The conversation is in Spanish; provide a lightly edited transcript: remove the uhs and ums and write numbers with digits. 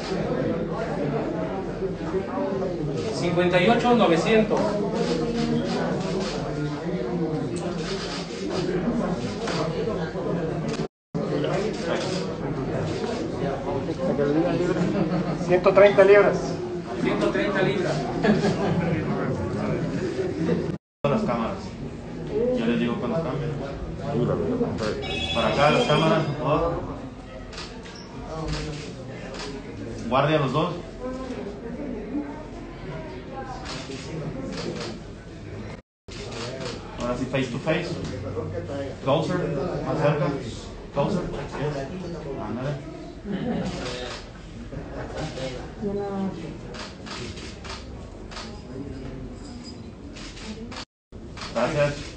58,900. $130 libras. 130 libras. Las cámaras. Ya les digo cuando cambian. Para acá las cámaras, por favor. Guardia los dos. Ahora sí, face to face. Closer, más cerca. Closer. Ándale. Gracias.